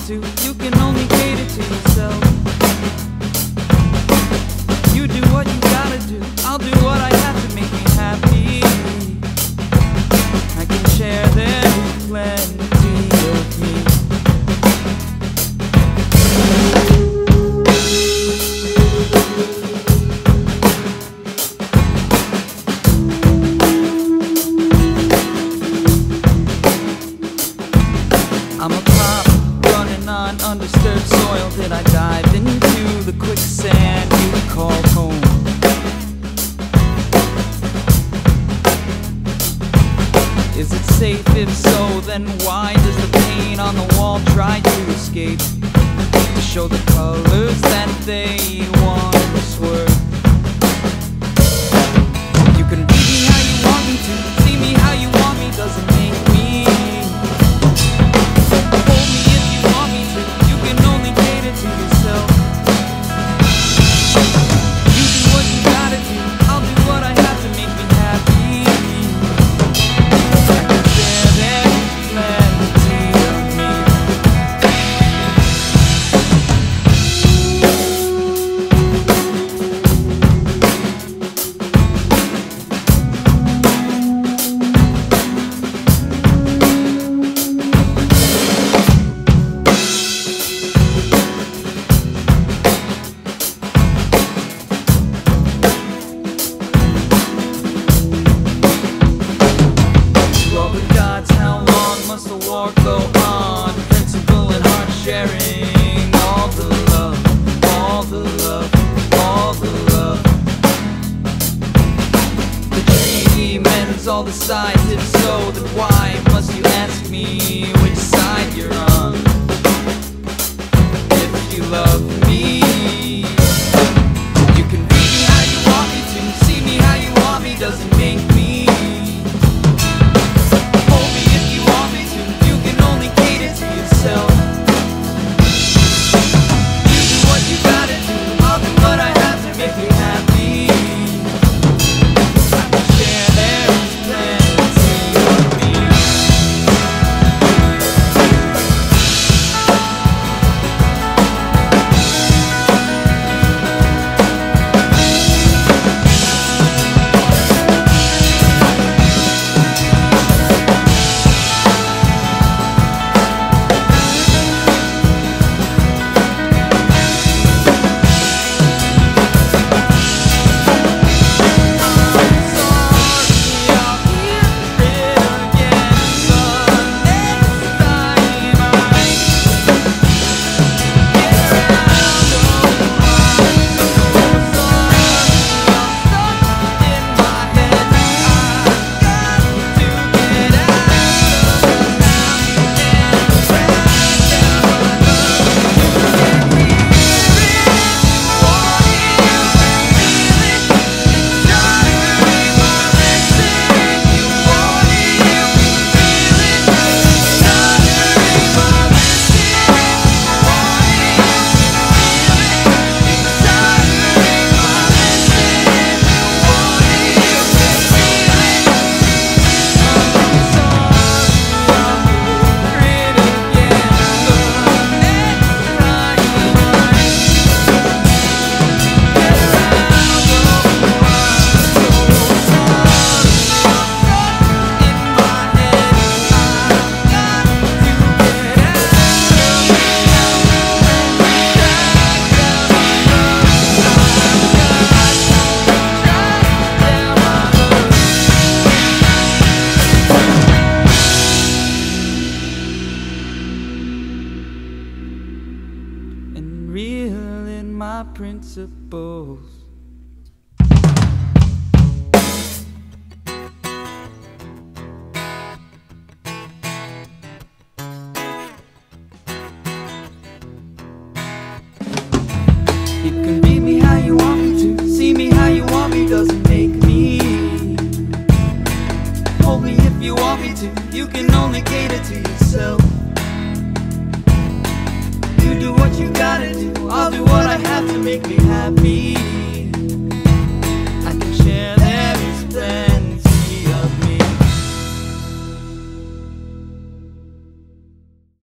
to, you can only cater to yourself. You do what you gotta do, I'll do what I have to make me happy. I can share, there's plenty of me. I'm a prop running on undisturbed soil. Did I dive into the quicksand you call home? Is it safe? If so, then why does the paint on the wall try to escape? To show the colors that they once were. You can read me how you want me to, see me how you want me, doesn't make me. Hold me if you want me to, you can only cater to yourself. You do what you gotta do, I'll do what I have to make me happy. I can share, there's plenty of me. Must the war go on? Principle and heart sharing. All the love, all the love, all the love. The treaty mends all the sides. If so, then why must you ask me which side you're on? If you love me, you can read me how you want me to, see me how you want me, doesn't make me. Real in my principles. You can read me how you want me to, see me how you want me, doesn't make me. Hold me if you want me to, you can only cater to yourself. You do what you gotta do, I'll do what I have to make me happy.